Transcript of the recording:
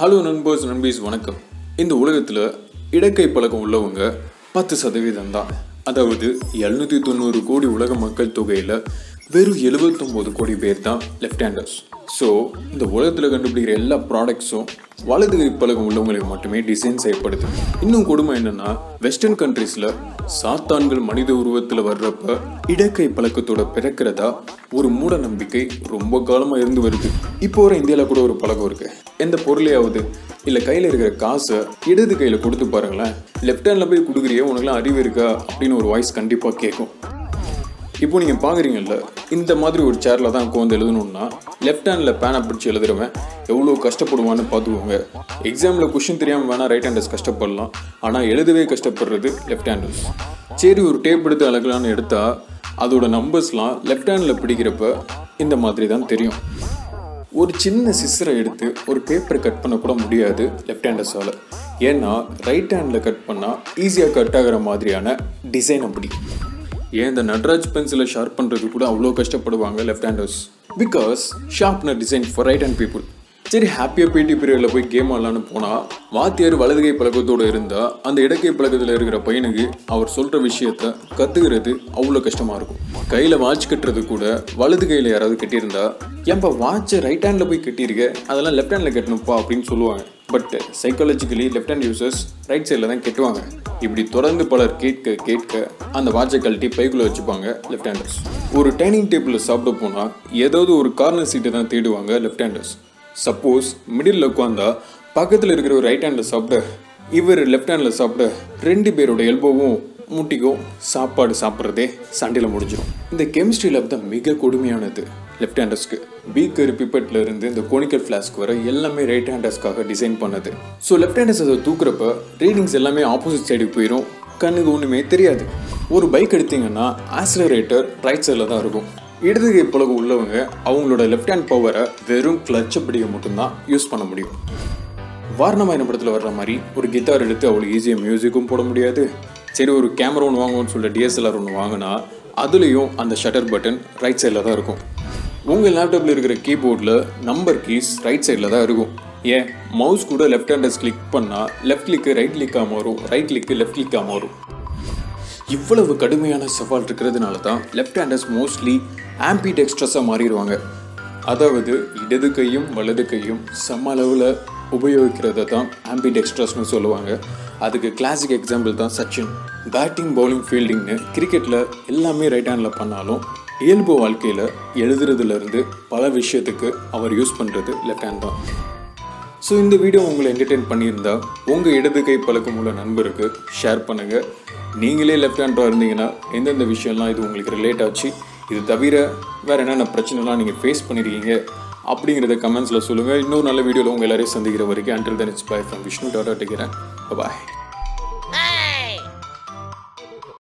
Hello நண்பர்ஸ் நண்பீஸ் வணக்கம். இந்த உலகத்தில் இடக்கை பழக்கம் உள்ளவங்க 10% தான். அதாவது 790 கோடி உலக மக்கள் தொகையில் வெறும் 79 கோடி பேர் தான் லெஃப்ட் ஹேண்டர்ஸ். ஸோ இந்த உலகத்தில் கண்டுபிடிக்கிற எல்லா ப்ராடக்ட்ஸும் வலது கை பழக்கம் உள்ளவங்களுக்கு மட்டுமே டிசைன் செய்யப்படுது. இன்னும் கொடுமை என்னன்னா, வெஸ்டர்ன் கண்ட்ரீஸில் சாத்தான்கள் மனித உருவத்தில் வர்றப்ப இடக்கை பழக்கத்தோட பிறக்கிறதா ஒரு மூட நம்பிக்கை ரொம்ப காலமாக இருந்து வருது. இப்போ வர இந்தியாவில் கூட ஒரு பழக்கம் இருக்கு. எந்த பொருளையாவது இல்லை கையில் இருக்கிற காசை இடது கையில் கொடுத்து பாருங்களேன், லெஃப்ட் ஹேண்டில் போய் கொடுக்குறியே உனக்குலாம் அறிவு இருக்கா அப்படின்னு ஒரு வாய்ஸ் கண்டிப்பாக கேட்கும். இப்போ நீங்கள் பார்க்குறீங்கல்ல, இந்த மாதிரி ஒரு சேரில் தான் உட்காந்து எழுதணுன்னா லெஃப்ட் ஹேண்டில் பேனை பிடிச்சி எழுதுறவன் எவ்வளோ கஷ்டப்படுவான்னு பார்த்துக்கோங்க. எக்ஸாமில் கொஷின் தெரியாமல் வேணால் ரைட் ஹேண்டர்ஸ் கஷ்டப்படலாம், ஆனால் எழுதவே கஷ்டப்படுறது லெஃப்ட் ஹேண்டர்ஸ். சரி, ஒரு டேப் எடுத்து அழகலான்னு எடுத்தால் அதோட நம்பர்ஸ்லாம் லெஃப்ட் ஹேண்டில் பிடிக்கிறப்ப இந்த மாதிரி தான் தெரியும். ஒரு சின்ன சிஸ்ஸரை எடுத்து ஒரு பேப்பரை கட் பண்ண கூட முடியாது லெஃப்ட் ஹேண்டர்ஸால். ஏன்னா ரைட் ஹேண்டில் கட் பண்ணால் ஈஸியாக கட் ஆகிற மாதிரியான டிசைன் அப்படி. ஏன் இந்த நட்ராஜ் பென்சிலை ஷார்ப் பண்ணுறது கூட அவ்வளோ கஷ்டப்படுவாங்க left handers. Because sharpener design for right hand people. சரி, ஹாப்பியாக பிடி பீரியடில் போய் கேம் ஆடலான்னு போனால் வாத்தியார் வலதுகை பழக்கத்தோடு இருந்தால் அந்த இடக்கை பழக்கத்தில் இருக்கிற பையனுக்கு அவர் சொல்கிற விஷயத்த கற்றுக்கிறது அவ்வளோ கஷ்டமாக இருக்கும். கையில் வாட்ச் கட்டுறது கூட வலது கையில் யாராவது கட்டியிருந்தா, ஏன்பா வாட்சை ரைட் ஹேண்டில் போய் கட்டியிருக்க, அதெல்லாம் லெஃப்ட் ஹேண்டில் கட்டணும்ப்பா அப்படின்னு சொல்லுவாங்க. But psychologically left hand users right சைடில் தான் கட்டுவாங்க. இப்படி தொடர்ந்து பலர் கேட்க அந்த வாட்சை கழட்டி பைக்குள்ளே வச்சுப்பாங்க லெஃப்ட் ஹேண்டர்ஸ். ஒரு டைனிங் டேபிளில் சாப்பிட போனால் ஏதாவது ஒரு கார்னர் சீட்டை தான் தேடுவாங்க லெஃப்ட் ஹேண்டர்ஸ். சப்போஸ் மிடில் உட்காந்தா பக்கத்தில் இருக்கிற ஒரு ரைட் ஹேண்டில் சாப்பிட, இவர் லெஃப்ட் ஹேண்டில் சாப்பிட, 2 பேரோட எல்போவும் முட்டிக்கும் சாப்பாடு சாப்பிட்றதே சண்டையில் முடிஞ்சிடும். இந்த கெமிஸ்ட்ரி லேப் தான் மிக கொடுமையானது லெஃப்ட் ஹேண்டர்ஸ்க்கு. பீக்கர் பிப்பெட்டில் இருந்து இந்த கோனிக்கல் ஃப்ளாஸ்க் வர எல்லாமே ரைட் ஹேண்டர்ஸ்க்காக டிசைன் பண்ணது. ஸோ லெஃப்ட் ஹேண்டர்ஸ் அதை தூக்குறப்ப ரீடிங்ஸ் எல்லாமே ஆப்போசிட் சைடுக்கு போயிடும், கண்ணுக்கு ஒன்றுமே தெரியாது. ஒரு பைக் எடுத்தீங்கன்னா ஆக்சிலரேட்டர் ரைட் சைடில் தான் இருக்கும். இடது கை பழக்கம் உள்ளவங்க அவங்களோட லெஃப்ட் ஹேண்ட் பவரை வெறும் கிளட்சை பிடிக்க மட்டும்தான் யூஸ் பண்ண முடியும். வாரணமாயிரம் படத்தில் வர்ற மாதிரி ஒரு கிட்டார் எடுத்து அவ்வளோ ஈஸியாக மியூசிக்கும் போட முடியாது. சரி, ஒரு கேமரா ஒன்று வாங்குவோன்னு சொல்லிட்டு டிஎஸ்எல்ஆர் ஒன்று வாங்கினா அதுலேயும் அந்த ஷட்டர் பட்டன் ரைட் சைடில் தான் இருக்கும். உங்கள் லேப்டாப்பில் இருக்கிற கீபோர்டில் நம்பர் கீஸ் ரைட் சைடில் தான் இருக்கும். ஏன் மவுஸ் கூட லெஃப்ட் ஹேண்டர்ஸ் கிளிக் பண்ணால் லெஃப்ட் கிளிக்கு ரைட் கிளிக்காக மாறும், ரைட் கிளிக்கு லெஃப்ட் கிளிக்காக மாறும். இவ்வளவு கடுமையான சவால் இருக்கிறதுனால தான் லெஃப்ட் ஹேண்டர்ஸ் மோஸ்ட்லி ஆம்பிடெக்ஸ்ட்ரஸாக மாறிடுவாங்க. அதாவது இடது கையும் வலது கையும் சம அளவில் உபயோகிக்கிறத தான் ஆம்பிடெக்ஸ்ட்ரஸ்னு சொல்லுவாங்க. அதுக்கு கிளாசிக் எக்ஸாம்பிள் தான் சச்சின். பேட்டிங் பவுலிங் ஃபீல்டிங்னு கிரிக்கெட்டில் எல்லாமே ரைட் ஹேண்டில் பண்ணாலும் இயல்பு வாழ்க்கையில் எழுதுறதுலேருந்து பல விஷயத்துக்கு அவர் யூஸ் பண்ணுறது லெஃப்ட் ஹேண்ட் தான். ஸோ இந்த வீடியோ உங்களை என்டர்டெயின் பண்ணியிருந்தா உங்கள் இடது கை பழக்கம் உள்ள நண்பருக்கு ஷேர் பண்ணுங்கள். நீங்களே லெஃப்ட் ஹேண்டாக இருந்தீங்கன்னா எந்தெந்த விஷயம்லாம் இது உங்களுக்கு ரிலேட் ஆச்சு, இது தவிர வேறு என்னென்ன பிரச்சனைலாம் நீங்கள் ஃபேஸ் பண்ணியிருக்கீங்க அப்படிங்கிறத கமெண்ட்ஸில் சொல்லுங்கள். இன்னொரு நல்ல வீடியோவில் உங்கள் எல்லாரையும் சந்திக்கிற வரைக்கும் until then it's bye from Vishnu. Take care. Bye.